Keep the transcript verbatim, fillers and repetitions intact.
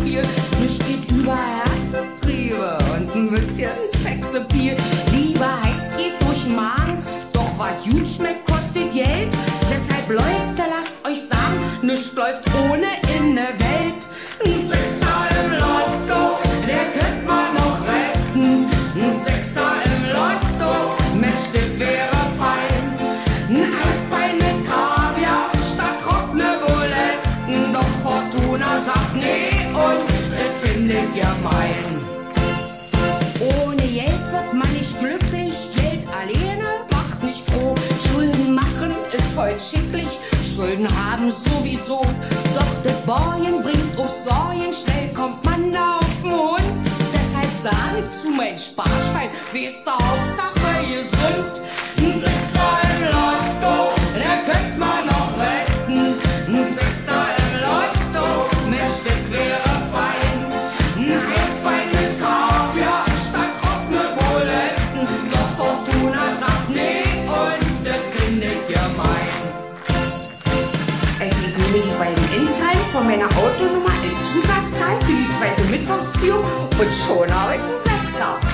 Spiel. Mir steht über Herzenstriebe und ein bisschen Sexappeal. Liebe heißt, geht durch den Magen, doch was gut schmeckt, kostet Geld. Deshalb, Leute, lasst euch sagen, nichts läuft ohne in der Welt. Ein Sechser im Lotto, der könnte man noch retten. Ein Sechser im Lotto, Mensch, das wäre fein. Ein Eisbein mit Kaviar statt trockene Buletten. Doch Fortuna sagt nee und das findet ihr mein. Ohne Geld wird man nicht glücklich, Geld alleine macht nicht froh. Schulden machen ist heute schicklich, Schulden haben sowieso. Doch das Borgen bringt auch Sorgen, schnell kommt man da auf den Hund. Deshalb sage ich zu mein Sparschwein, weißt du, Hauptsache gesund. Ein Sechser im Lotto, der könnt man noch retten. Ein Sechser im Lotto, Mensch, das wäre fein. Ein Eisbein mit Kaviar statt trockene Buletten. Doch Fortuna sagt nee und das findet ihr mein. Es liegt nämlich beim Inzahlen von meiner Autonummer in Zusatzzahl für die zweite Mittwochsziehung und schon habe ich einen Sechser.